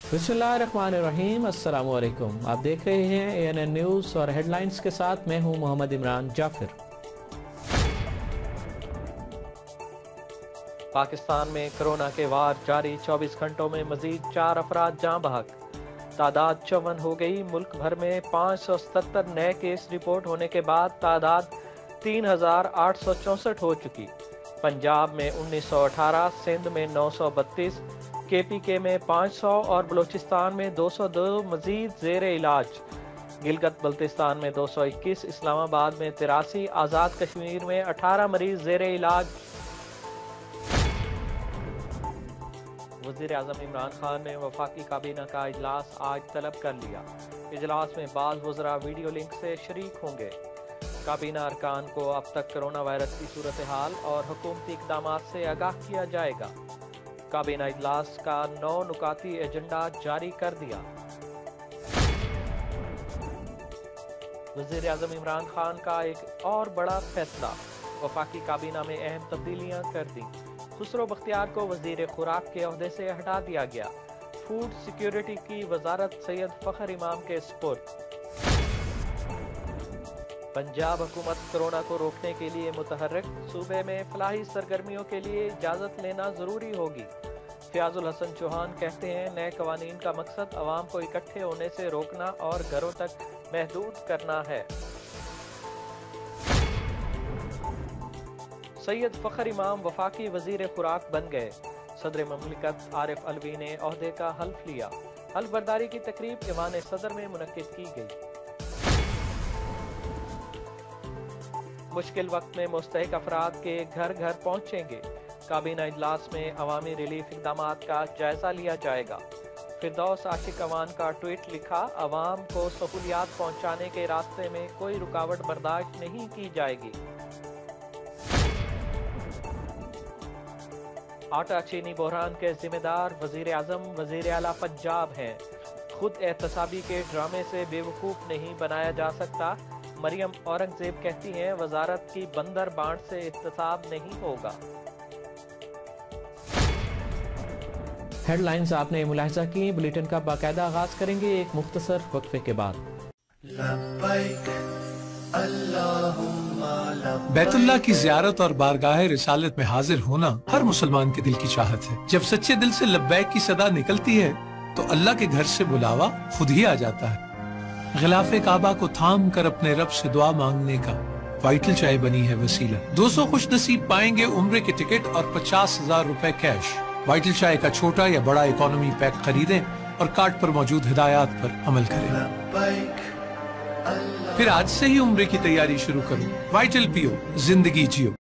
बिस्मिल्लाहिर्रहमानिर्रहीम, अस्सलामु अलैकुम। आप देख रहे हैं ANN न्यूज़ और हेडलाइंस के साथ मैं हूं मोहम्मद इमरान जाफिर। पाकिस्तान में कोरोना के वार जारी, 24 घंटों में मजीद 4 अफराद जाँ बहक, तादाद 54 हो गई। मुल्क भर में 577 नए केस रिपोर्ट होने के बाद तादाद 3864 हो चुकी। पंजाब में 1918, सिंध में 932, KPK में 500 और बलूचिस्तान में 202 मजीद ज़ेरे इलाज। गिलगित बल्तिस्तान में 221, इस्लामाबाद में 83, आज़ाद कश्मीर में 18 मरीज ज़ेरे इलाज। वज़ीर आज़म इमरान खान ने वफाकी काबीना का इजलास आज तलब कर लिया। इजलास में बाज़ वज़रा वीडियो लिंक से शरीक होंगे। काबीना अरकान को अब तक कोरोना वायरस की सूरत हाल और हुकूमती इक़दामात से आगाह किया जाएगा। काबीना इजलास का 9 नुकाती एजेंडा जारी कर दिया। वज़ीर आज़म इमरान खान का एक और बड़ा फैसला, वफाकी काबीना में अहम तब्दीलियां कर दी। खुसरो बख्तियार को वज़ीर खुराक के ओहदे से हटा दिया गया। फूड सिक्योरिटी की वजारत सैयद फ़खर इमाम के स्पुर्द। पंजाब हुकूमत कोरोना को रोकने के लिए मुतहर्रिक, सूबे में फलाही सरगर्मियों के लिए इजाज़त लेना ज़रूरी होगी। फ़याज़ुल हसन चौहान कहते हैं, नए कवानीन का मकसद अवाम को इकट्ठे होने से रोकना और घरों तक महदूद करना है। सैयद फ़खर इमाम वफाकी वज़ीर खुराक बन गए। सदर ममलिकत आरिफ अलवी ने ओहदे का हल्फ लिया। हल्फ बर्दारी की तकरीब ईवान सदर में मुनक्किद की गई। मुश्किल वक्त में मुस्तहिक अफराद के घर घर पहुंचेंगे। काबीना इजलास में अवामी रिलीफ इक़दामात का जायजा लिया जाएगा। फिरदौस आशिक अवान का ट्वीट लिखा, अवाम को सहूलियात पहुंचाने के रास्ते में कोई रुकावट बर्दाश्त नहीं की जाएगी। आटा चीनी बहरान के जिम्मेदार वजीर आजम वजीर आला पंजाब हैं। खुद एहतसाबी के ड्रामे से बेवकूफ नहीं बनाया जा सकता। मरियम औरंगजेब कहती हैं, वजारत की बंदर बांट से एहतसाब नहीं होगा। हेडलाइंस आपने मुलाहिजा की। बुलेटिन का बाकायदा आगाज करेंगे एक मुख्तसर वक्फे के बाद। बैतुल्लाह की ज़ियारत और बारगाह रिसालत में हाजिर होना हर मुसलमान के दिल की चाहत है। जब सच्चे दिल से लब्बैक की सदा निकलती है तो अल्लाह के घर से बुलावा खुद ही आ जाता है। गिलाफे काबा को थाम कर अपने रब से दुआ मांगने का वाइटल चाय बनी है वसीला। 200 खुश नसीब पाएंगे उम्रे के टिकट और 50,000 रुपए कैश। वाइटल चाय का छोटा या बड़ा इकोनॉमी पैक खरीदें और कार्ड पर मौजूद हिदायत पर अमल करें। फिर आज से ही उम्रे की तैयारी शुरू करो। वाइटल पियो, जिंदगी जियो।